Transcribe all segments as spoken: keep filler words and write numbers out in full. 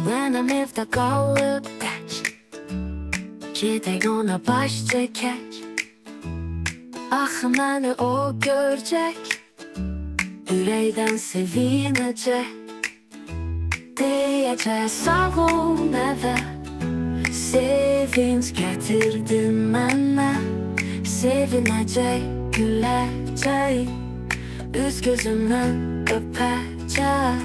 Mənim evdə qalıb tək, gedək ona baş çəkək. Axı məni o görəcək, ürəkdən sevinəcək. Deyəcək sağ ol nəvə, sevinç gətirdin mənə. Sevinəcək, güləcək, üz gözümdən öpəcək.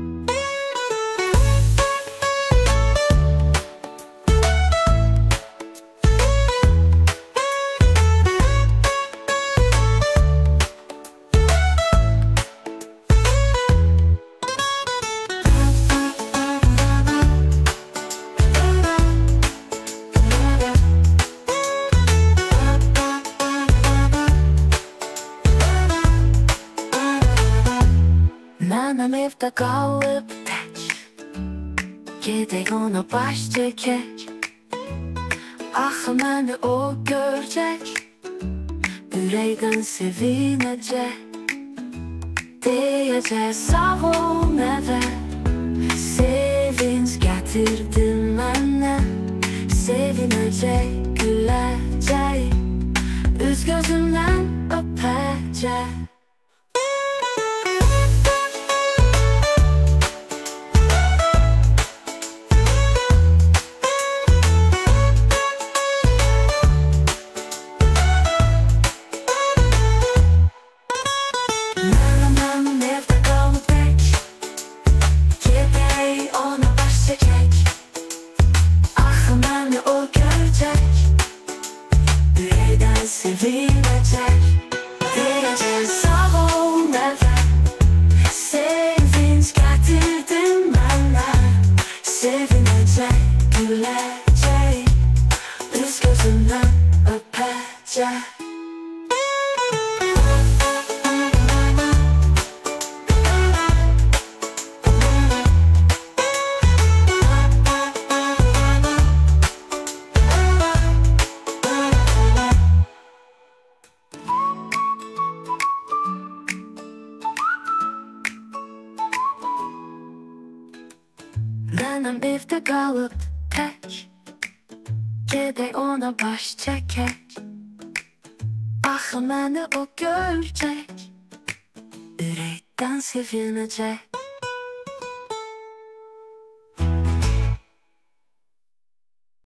Mənim evdə qalıb tək, gedək ona baş çəkək. Axı məni o görəcək, ürəkdən sevinəcək. Deyəcək sağ ol nəvə, sevinç gətirdin mənə. Sevinəcək, güləcək, üz gözümdən öpəcək. Sevinəcək, deyəcək sağ ol nəvə, sevinç gətirdin mənə. Sevinəcək, güləcək, üz gözümdən öpəcək. Mənim evdə qalıb tək, gedək ona baş çəkək. Axı məni o görəcək, ürəkdən sevinəcək.